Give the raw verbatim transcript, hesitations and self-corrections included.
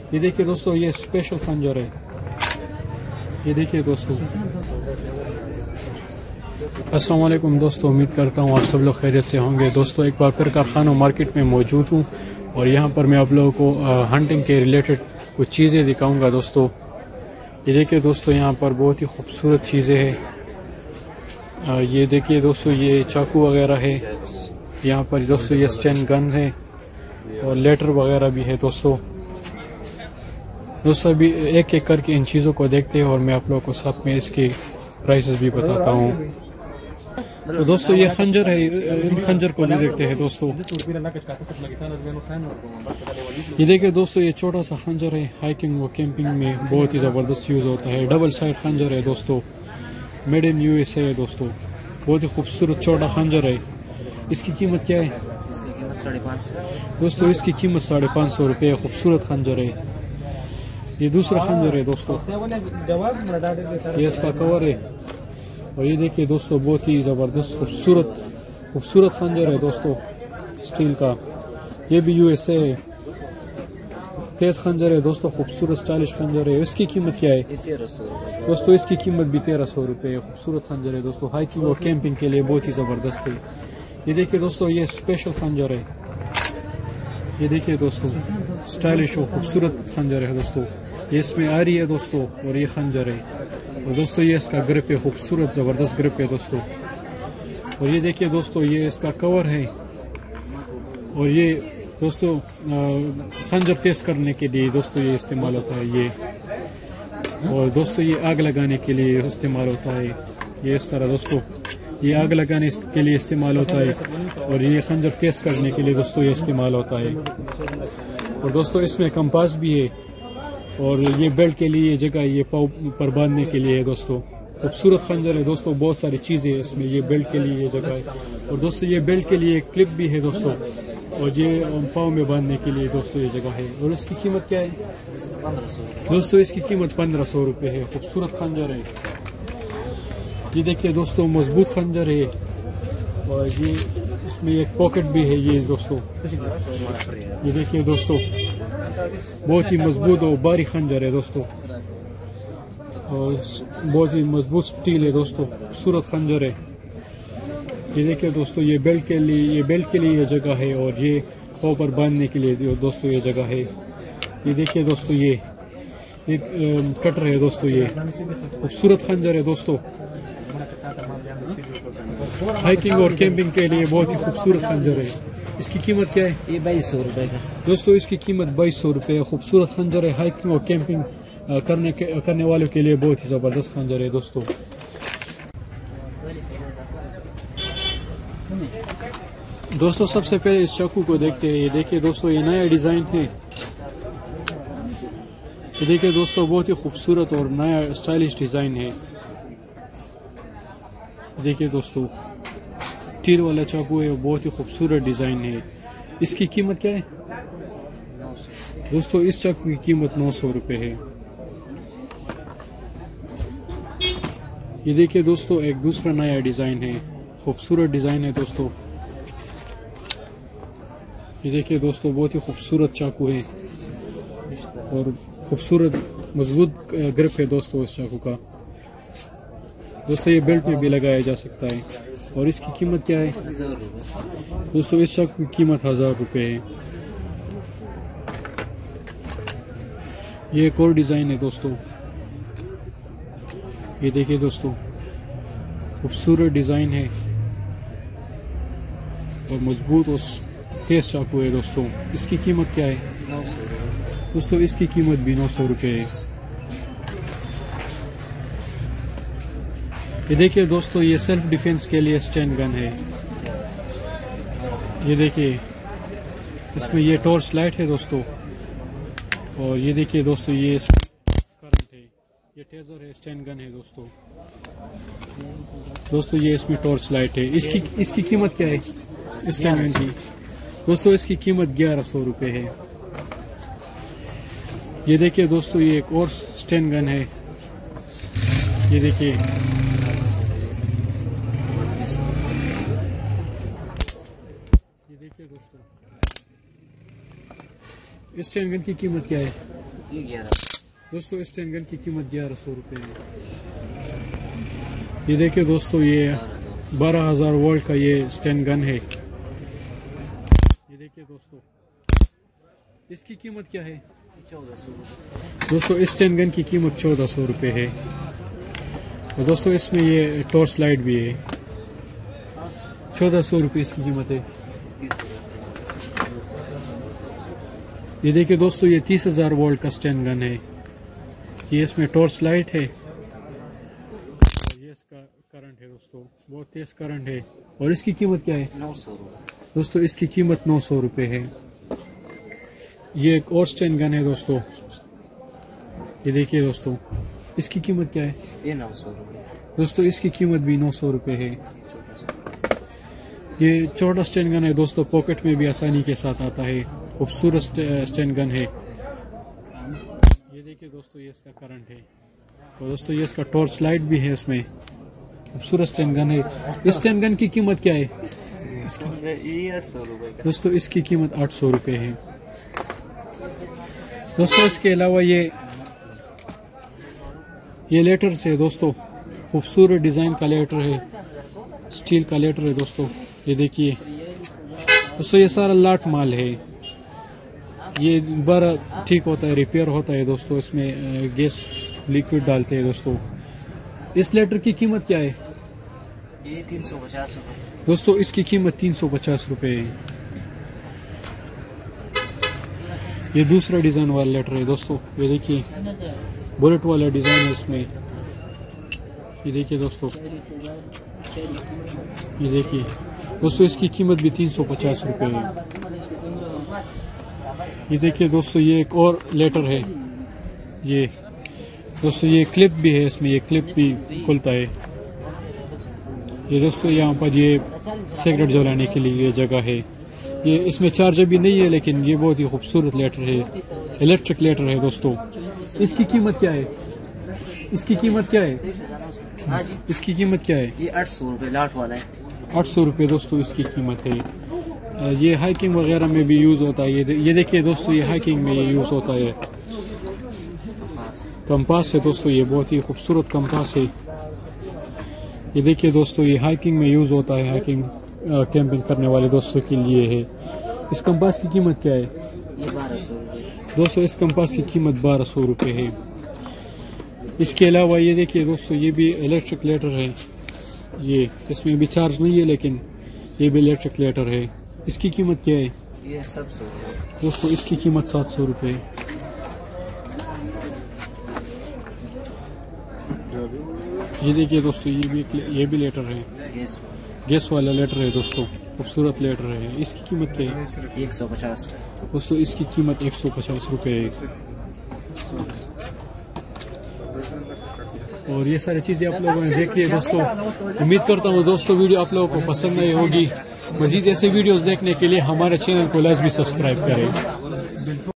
ये देखिए दोस्तों, ये स्पेशल खंजर है। ये देखिए दोस्तों। अस्सलाम वालेकुम दोस्तों, उम्मीद करता हूँ आप सब लोग खैरियत से होंगे। दोस्तों एक बार फिर कारखाना मार्केट में मौजूद हूँ और यहाँ पर मैं आप लोगों को हंटिंग के रिलेटेड कुछ चीज़ें दिखाऊंगा दोस्तों। ये देखिए दोस्तों, यहाँ पर बहुत ही खूबसूरत चीज़ें हैं। ये देखिए दोस्तों, ये चाकू वगैरह है यहाँ पर दोस्तों। ये स्टैंड गन है और लेटर वगैरह भी है दोस्तों। दोस्तों अभी एक एक करके इन चीज़ों को देखते हैं और मैं आप लोगों को साथ में इसके प्राइसेस भी बताता हूँ। तो दोस्तों ये खंजर है, इन खंजर को भी देखते हैं दोस्तों। ये देखिए दोस्तों, ये छोटा सा खंजर है, हाइकिंग और कैंपिंग में बहुत ही ज़बरदस्त यूज़ होता है। डबल साइड खंजर है दोस्तों, मेड इन यूएसए है दोस्तों। बहुत ही खूबसूरत छोटा खंजर है। इसकी कीमत क्या है? इसकी कीमत साढ़े पाँच सौ दोस्तों। इसकी कीमत साढ़े पाँच सौ रुपये। खूबसूरत खंजर है। ये दूसरा खंजर है दोस्तों, ये इसका कवर है। और ये देखिए दोस्तों, बहुत ही ज़बरदस्त खूबसूरत खूबसूरत खंजर है दोस्तों, स्टील का। ये भी यूएसए है। तेज खंजर है दोस्तों, खूबसूरत स्टाइलिश खंजर है। इसकी कीमत क्या है? तेरह सौ दोस्तों इसकी कीमत भी तेरह सौ रुपये है। खूबसूरत खंजर है दोस्तों, हाइकिंग और कैंपिंग के लिए बहुत ही ज़बरदस्त है। ये देखिए दोस्तों, ये स्पेशल खंजर है। ये देखिए दोस्तों, स्टाइलिश और खूबसूरत खंजर है दोस्तों। ये इसमें आ रही है दोस्तों और ये खंजर है। और दोस्तों ये इसका ग्रिप है, खूबसूरत ज़बरदस्त ग्रिप है दोस्तों। और ये देखिए दोस्तों, ये इसका कवर है। और ये दोस्तों खंजर तेज करने के लिए दोस्तों ये इस्तेमाल होता है ये। और दोस्तों ये आग लगाने के लिए इस्तेमाल होता है ये। इस तरह दोस्तों ये आग लगाने के लिए इस्तेमाल होता है। और ये खंजर तेज करने के लिए दोस्तों ये इस्तेमाल होता है। और दोस्तों इसमें कंपास भी है। और ये बेल्ट के लिए जगह ये पाव पर बांधने के लिए है दोस्तों। खूबसूरत खंजर है दोस्तों, बहुत सारी चीज़ें हैं इसमें। ये बेल्ट के लिए ये जगह है। और दोस्तों ये बेल्ट के लिए क्लिप भी है दोस्तों। और ये पाँव में बांधने के लिए दोस्तों ये जगह है। और इसकी कीमत क्या है? दोस्तों इसकी कीमत पंद्रह सौ रुपये है। खूबसूरत खंजर है। ये देखिए दोस्तों, मजबूत खंजर है। और ये इसमें एक पॉकेट भी है ये दोस्तों। ये देखिए दोस्तों, बहुत ही मजबूत और भारी खंजर है दोस्तों। और बहुत ही मजबूत स्टील है दोस्तों, खूबसूरत खंजर है। ये देखिए दोस्तों, ये बेल्ट के लिए ये बेल्ट के लिए ये जगह है। और ये पाँव पर बांधने के लिए दोस्तों ये जगह है। ये देखिए दोस्तों, ये एक कटर है दोस्तों। ये खूबसूरत खंजर है दोस्तों, हाइकिंग और कैंपिंग के लिए बहुत ही खूबसूरत खंजर है। इसकी कीमत क्या है? ये बाईस सौ रुपये का दोस्तों। इसकी कीमत बाईस सौ रुपये है। खूबसूरत खंजर है। हाइकिंग और कैंपिंग करने के करने वालों के लिए बहुत ही ज़बरदस्त खंजर है दोस्तों। दोस्तों सबसे पहले इस चाकू को देखते हैं। ये देखिए दोस्तों, ये नया डिज़ाइन है। ये देखिए दोस्तों, बहुत ही खूबसूरत और नया स्टाइलिश डिज़ाइन है। देखिए दोस्तों, स्टील वाला चाकू है, बहुत ही खूबसूरत डिज़ाइन है। इसकी कीमत क्या है? दोस्तों इस चाकू की कीमत नौ सौ रुपये है। ये देखिए दोस्तों, एक दूसरा नया डिज़ाइन है, खूबसूरत डिज़ाइन है दोस्तों। ये देखिए दोस्तों, बहुत ही खूबसूरत चाकू है और खूबसूरत मजबूत ग्रिप है दोस्तों इस चाकू का। दोस्तों ये बेल्ट में भी लगाया जा सकता है। और इसकी कीमत क्या है? हजार रुपये दोस्तों इस चाकू की कीमत हज़ार रुपये है। ये एक और डिज़ाइन है दोस्तों। ये देखिए दोस्तों, खूबसूरत डिज़ाइन है और मजबूत और तेज चाकू है दोस्तों। इसकी कीमत क्या है? नौ सौ रुपये दोस्तों इसकी कीमत भी नौ सौ रुपये है। ये देखिए दोस्तों, ये सेल्फ डिफेंस के लिए स्टैंड गन है। ये देखिए, इसमें ये टॉर्च लाइट है दोस्तों। और ये देखिए दोस्तों, ये करंट है। ये टेजर है, स्टैंड गन है दोस्तों। दोस्तों ये इसमें टॉर्च लाइट है। इसकी इसकी कीमत क्या है? स्टैंड गन की दोस्तों इसकी कीमत ग्यारह सौ रुपये है। ये देखिए दोस्तों, ये एक और स्टैंड गन है। ये देखिए, ये देखिए दोस्तों, इस स्टैंड गन की कीमत क्या है? ये ग्यारह। दोस्तों इस स्टैंड गन की कीमत ग्यारह सौ रुपये है। ये देखिए दोस्तों, ये बारह हजार वोल्ट का ये स्टैंड गन है। ये देखिए दोस्तों, इसकी कीमत क्या है? चौदह सौ। दोस्तों इस स्टैंड गन की कीमत चौदह सौ रुपये है। तो दोस्तों इसमें ये टॉर्च लाइट भी है। चौदह सौ रुपये इसकी कीमत है। ये देखिए दोस्तों, ये तीस हजार वोल्ट का स्टैंड गन है। ये इसमें टॉर्च लाइट है और ये इसका करंट है दोस्तों, बहुत तेज करंट है। और इसकी कीमत क्या है? नौ सौ रुपये। दोस्तों इसकी कीमत नौ सौ रुपये है। ये एक और स्टैंड गन है दोस्तों। ये देखिए दोस्तों, इसकी कीमत क्या है? ये नौ सौ रुपये। दोस्तों इसकी कीमत भी नौ सौ रुपये है। ये छोटा स्टैंड गन है दोस्तों, पॉकेट में भी आसानी के साथ आता है। खूबसूरत स्टैंड गन है। ये देखिए दोस्तों, ये इसका करंट है। और दोस्तों ये इसका टॉर्च लाइट भी है इसमें। खूबसूरत स्टैंड गन है। इस स्टैंड गन की कीमत क्या है? ये आठ सौ रुपये का। दोस्तों इसकी कीमत आठ सौ रुपये है। दोस्तों इसके अलावा ये ये लेटर है दोस्तों, खूबसूरत डिजाइन का लेटर है, स्टील का लेटर है दोस्तों। ये देखिए दोस्तों, ये सारा लाट माल है। ये बार ठीक होता है, रिपेयर होता है दोस्तों। इसमें गैस लिक्विड डालते हैं दोस्तों। इस लेटर की कीमत क्या है? ये तीन सौ पचास रुपये। दोस्तों इसकी कीमत तीन सौ पचास रुपये है। ये दूसरा डिजाइन वाला लेटर है दोस्तों। ये देखिए, बुलेट वाला डिजाइन है इसमें। ये देखिए दोस्तों, ये देखिए दोस्तों, इसकी कीमत भी तीन सौ पचास रुपये है। ये देखिए दोस्तों, ये एक और लेटर है। ये दोस्तों ये क्लिप भी है इसमें, ये क्लिप भी खुलता है। ये दोस्तों यहाँ पर ये सिगरेट जलाने के लिए ये जगह है। ये इसमें चार्जर भी नहीं है, लेकिन ये बहुत ही खूबसूरत लेटर है, इलेक्ट्रिक लेटर है दोस्तों। इसकी कीमत क्या है? इसकी कीमत क्या है? हाँ जी, इसकी कीमत क्या है? ये आठ सौ रुपये लाट वाला है। आठ सौ रुपये दोस्तों इसकी कीमत है। ये हाइकिंग वगैरह में भी यूज़ होता है। ये ये देखिए दोस्तों, ये हाइकिंग में ये यूज़ होता है। कंपास है दोस्तों, ये बहुत ही खूबसूरत कंपास है। ये देखिए दोस्तों, ये हाइकिंग में यूज़ होता है, हाइकिंग कैंपिंग करने वाले दोस्तों के लिए है। इस कंपास की कीमत क्या है? ये बारह सौ रुपये। दोस्तों इस कंपास की कीमत बारह सौ रुपये है। इसके अलावा ये देखिए दोस्तों, ये भी इलेक्ट्रिक लेटर है। ये इसमें भी चार्ज नहीं है, लेकिन ये भी इलेक्ट्रिक लेटर है। इसकी कीमत क्या है? ये सात सौ रुपये। दोस्तों इसकी कीमत सात सौ रुपये है। ये देखिए दोस्तों, ये भी ये भी लेटर है, गैस गैस वाला लेटर है दोस्तों, खूबसूरत लेटर है। इसकी कीमत क्या है? एक सौ पचास। दोस्तों इसकी कीमत एक सौ पचास रुपये है। और ये सारी चीज़ें आप लोगों ने देख ली है दोस्तों। उम्मीद करता हूँ दोस्तों वीडियो आप लोगों को पसंद आई होगी। मजीद ऐसे वीडियोस देखने के लिए हमारे चैनल को लाजमी सब्सक्राइब करें।